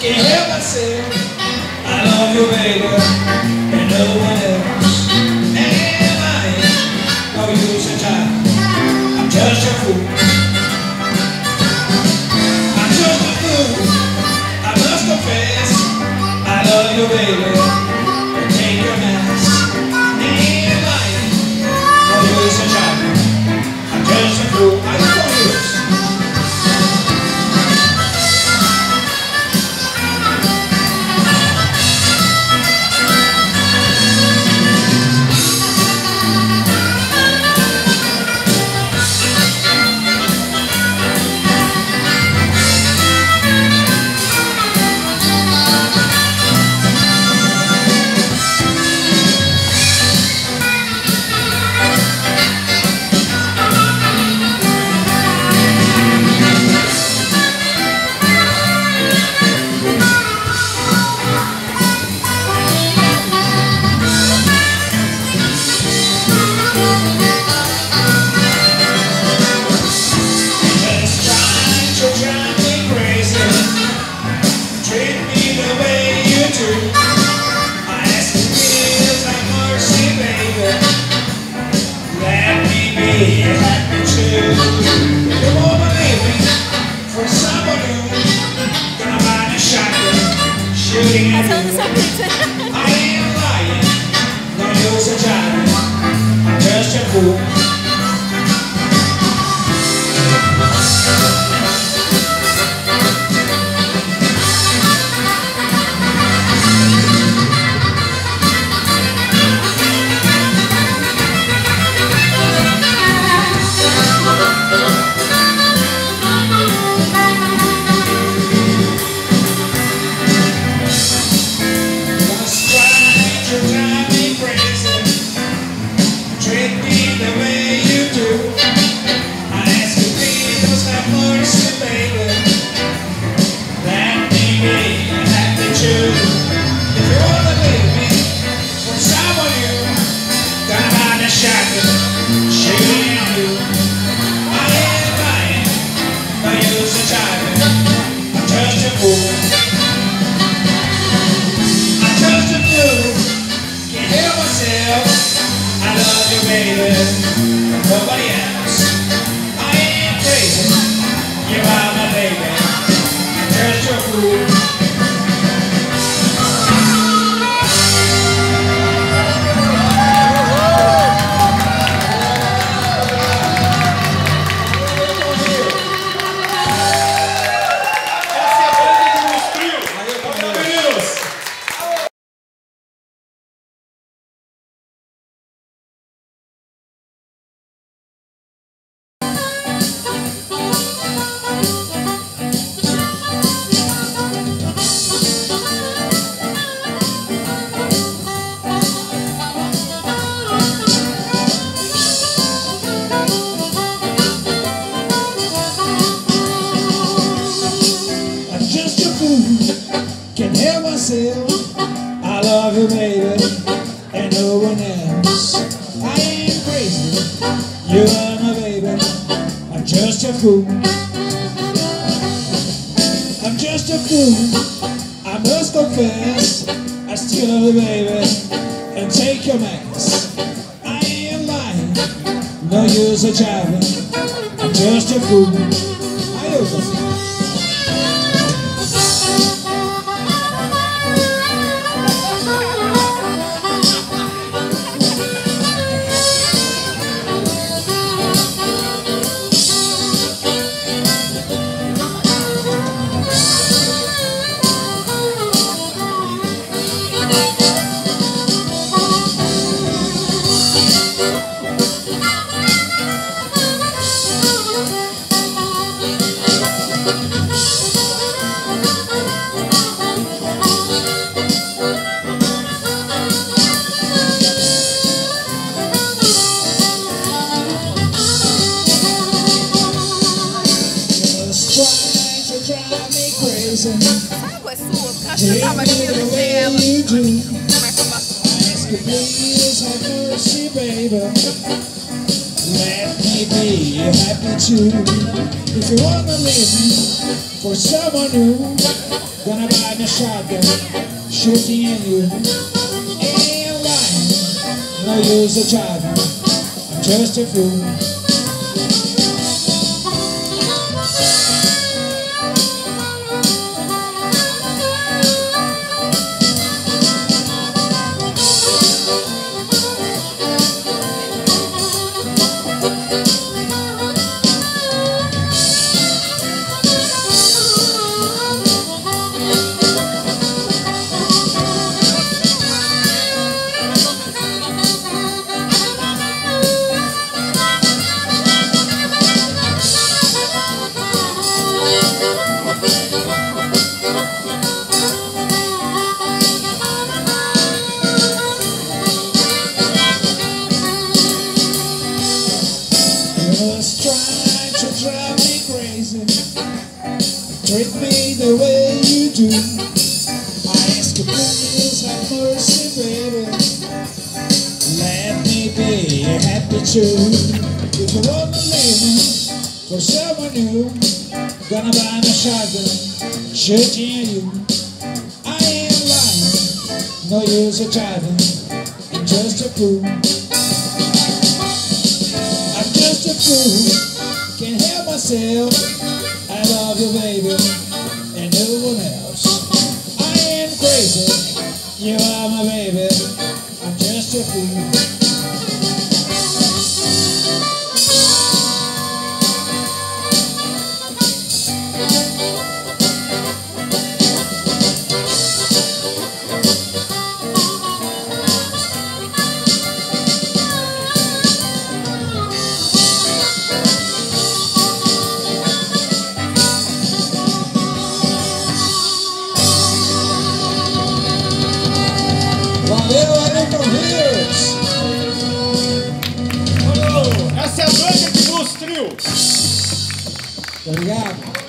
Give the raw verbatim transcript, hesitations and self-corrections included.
Can't help myself. I love you, baby, and no one else. And I ain't no use in time. I'm just a fool. I'm just a fool. I must confess. I love you, baby, and take your mess. And I ain't no use in time. I'm just a fool. I ain't no use. I ain't lying, no use in trying. I'm just a fool. Nobody else. I ain't crazy. You are my baby. I'm just a fool. Can't help myself. I love you, baby, and no one else. I ain't crazy. You are my baby. I'm just a fool. I'm just a fool. I must confess. I still love you, baby, and take your mess. I ain't lying. No use of jiving. I'm just a fool. I open. Água sua, porque eu tava aqui no céu. Como é que eu faço? Let me be happy too. If you wanna leave me for someone new, gonna buy me a shotgun, shooting at you. Ain't lying, no use of driving, I'm just a fool. Just trying to drive me crazy, treat me the way you do. I ask you please have mercy, baby, let me be happy too. If you wanna leave me for someone new, gonna buy me a shotgun, shooting at you. I ain't lying, no use of driving, I'm just a fool. Just a fool, can't help myself. I love you, baby, and no one else. I ain't crazy, you are my baby, I'm just a fool. Valeu, Ayrton Rios! Oh, essa é a noite que nos trio! Obrigado!